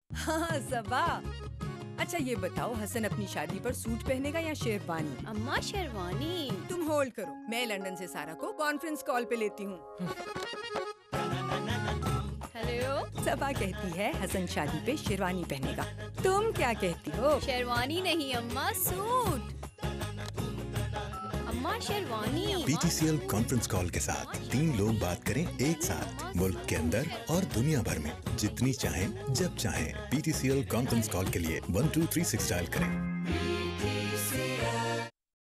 हाँ सबा। अच्छा ये बताओ, हसन अपनी शादी पर सूट पहनेगा या शेरवानी? अम्मा शेरवानी। तुम होल्ड करो, मैं लंदन से सारा को कॉन्फ्रेंस कॉल पे लेती हूँ। हेलो। सबा कहती है हसन शादी पे शेरवानी पहनेगा, तुम क्या कहती हो? शेरवानी नहीं अम्मा, सूट। अम्मा शेरवानी। BTCL कॉन्फ्रेंस कॉल के साथ 3 लोग बात करें एक साथ, मुल्क के अंदर और दुनिया भर में, जितनी चाहें जब चाहें। BTCL कॉन्फ्रेंस कॉल के लिए 1236 डायल करें।